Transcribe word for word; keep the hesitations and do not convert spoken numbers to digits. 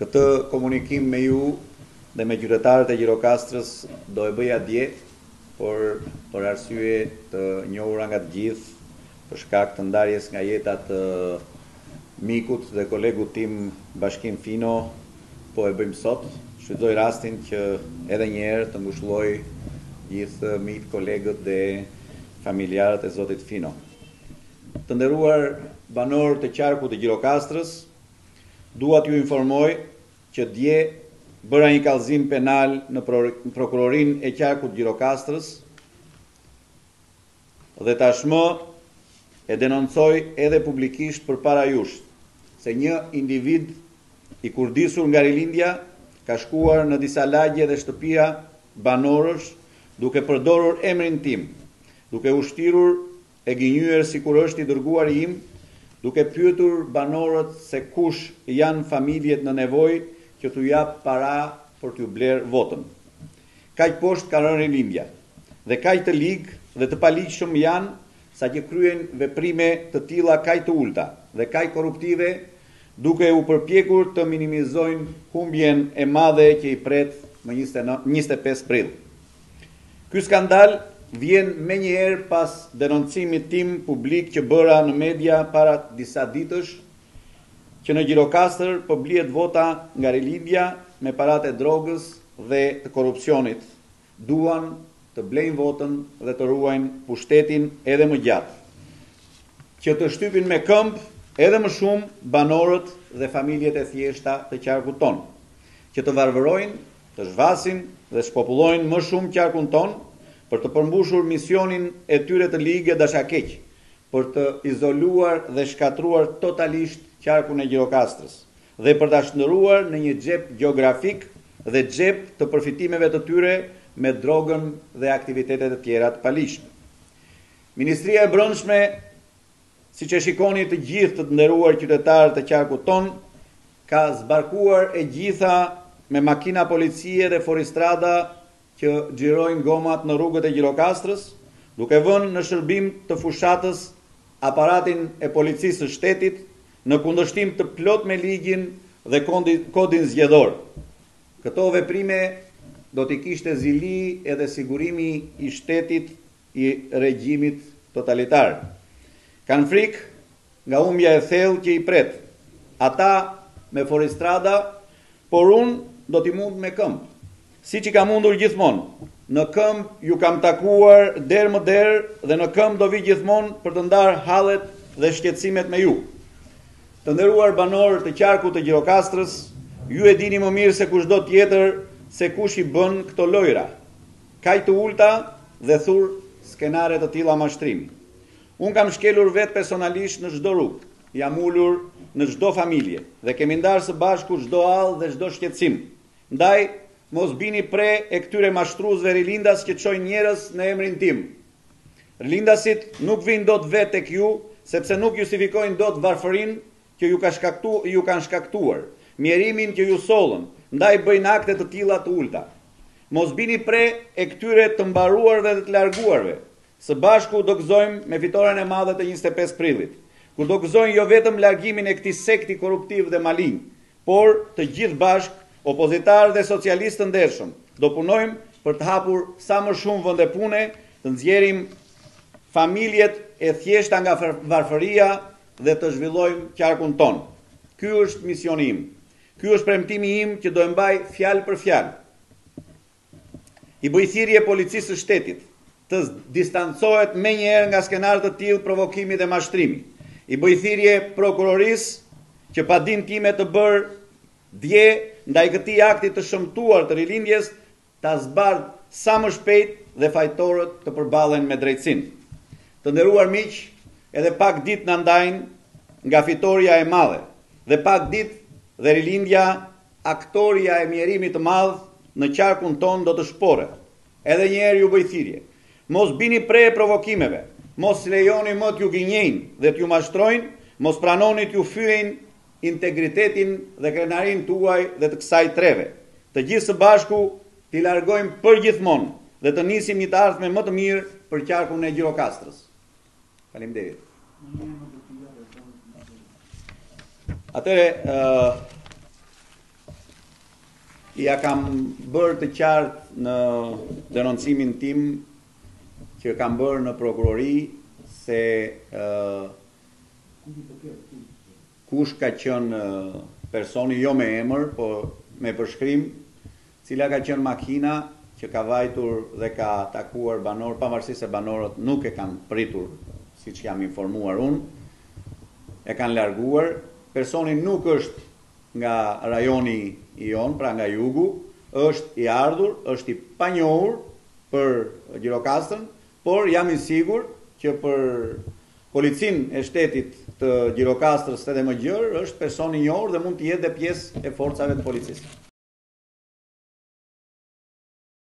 Këtë komunikim me ju dhe me qytetarët e Gjirokastrës do e bëja dje, por për arsye të njohura nga të gjithë, për shkak të ndarjes nga jeta të mikut dhe kolegut tim Bashkim Fino, po e bëjmë sot. Shfrytëzoj rastin që edhe një herë të ngushëlloj gjithë miq, kolegët dhe familjarët e zotit Fino. Të nderuar banorë të qarkut të Gjirokastrës, dua t'ju informoj që dje bëra një kallëzim penal në prokurorinë e qarkut të Gjirokastrës dhe tashmë e denoncoj edhe publikisht përpara jush se një individ i kurdisur nga rilindja ka shkuar në disa lagje dhe shtëpia banorësh duke përdorur emrin tim, duke ushtirur e gënjyer sikur është i dërguari im, duke pyetur banorët se kush janë familjet në nevojë që t'u jap para për t'u bler votën. Kaq poshtë ka rënë rilindja dhe kaq të ligë dhe të paligjshëm janë sa që kryen veprime të tilla kaq të ulta dhe kaq korruptive, duke u përpjekur të minimizojnë humbjen e madhe që i pret më njëzet e pesë prill. Ky skandal vjen me njëherë pas denoncimit tim publik që bëra në media para disa ditësh që në Gjirokastër po blihet vota nga rilindja me paratë e drogës dhe të korrupsionit. Duan të blejnë votën dhe të ruajnë pushtetin edhe më gjatë, që të shtypin me këmbë edhe më shumë banorët dhe familjet e thjeshta të qarkut ton, që të varvërojnë, të zhvasin dhe shpopullojnë më shumë qarkun ton për të përmbushur misionin e tyre të ligë dashakeq, për të izoluar dhe shkatruar totalisht qarkun e Gjirokastrës dhe për ta shndëruar në një xhep gjeografik dhe xhep të përfitimeve të tyre me drogën dhe aktivitetet e tjera të paligjshme. Ministria e Brendshme, siç e shikoni të gjithë të nderuar qytetarë të qarkut ton, ka zbarkuar e gjitha me makina policie dhe foristrada që xhirojnë gomat në rrugët e Gjirokastrës, duke vënë në shërbim të fushatës aparatin e policisë së shtetit në kundërshtim të plot me ligjin dhe kodin zgjedhor. Këto veprime do t'i kishte zili edhe sigurimi i shtetit i regjimit totalitar. Kanë frikë nga humbja e thellë që i pret. Ata me foristrada, por unë do t'i mund me këmbë. Si që ka mundur gjithmonë, në këmbë ju kam takuar derë më derë dhe në këmbë do vi gjithmonë për të ndarë hallet dhe shqetësimet me ju. Të nderuar banorë të qarkut të Gjirokastrës, ju e dini më mirë se kushdo tjetër se kush i bën këto lojra. Kaq të ulta dhe thur skenare të tilla mashtrimi. Unë kam shkelur vetë personalisht në çdo rrugë, jam ulur në çdo familje dhe kemi ndarë së bashku çdo hall dhe çdo shqetësim. Ndaj, mos bini pre e këtyre mashtruesve rilindas që çojnë njerëz në emrin tim. Rilindasit nuk vijnë dot vetë tek ju, sepse nuk justifikojnë dot varfërinë që ju ka shkaktu, ju kanë shkaktuar, mjerimin që ju sollën, ndaj bëjnë akte të tilla të ulta. Mos bini pre e këtyre të mbaruar dhe të larguarve. Së bashku do gëzojmë me fitoren e madhe të njëzet e pesë prillit, kur do gëzojnë jo vetëm largimin e këtij sekti korruptiv dhe malign, por të gjithë bashk, opozitarë dhe socialistë të ndershëm, do punojmë për të hapur sa më shumë vende pune, të nxjerrim familjet e thjeshta nga varfëria dhe të zhvillojmë qarkun ton. Ky është misioni im. Ky është premtimi im që do e mbaj fjalë për fjalë. I bëj thirrje policisë së shtetit të distancohet menjëherë nga skenarë të tillë provokimi dhe mashtrimi. I bëj thirrje prokurorisë që pa dinë time të bërë dje ndaj këtij akti të shëmtuar të rilindjes ta zbardh sa më shpejt dhe fajtorët të përballen me drejtësinë. Të nderuar miq, edhe pak ditë na ndajnë nga fitoria e madhe dhe pak ditë dhe rilindja, aktoria e mjerimit të madh në qarkun ton do të shpore. Edhe një herë ju bëj thirrje. Mos bini pre e provokimeve, mos lejoni më t'ju gënjejnë dhe t'ju mashtrojnë, mos pranoni t'ju fyejnë integritetin dhe krenarin tuaj dhe të kësaj treve. Të gjithë së bashku t'i largojmë përgjithmonë dhe të nisim një të ardhme më të mirë për qarkun e Gjirokastrës. Faleminderit. Atëre, uh, ja kam bërë të qartë në denoncimin tim që kam bërë në prokurori se uh, kush ka qenë uh, personi jo me emër, po me përshkrim, cila ka qenë makina që ka vajtur dhe ka takuar banor, pavarësisht se banorët nuk e kanë pritur, siç jam informuar unë, e kanë larguar. Personi nuk është nga rajoni i on, pra nga jugu, është i ardhur, është i panjohur për Gjirokastrën, por jam i sigur që për policinë e shtetit të Gjirokastrës edhe më gjërë është person i njohur dhe mund të jetë dhe pjesë e forcave të policisë.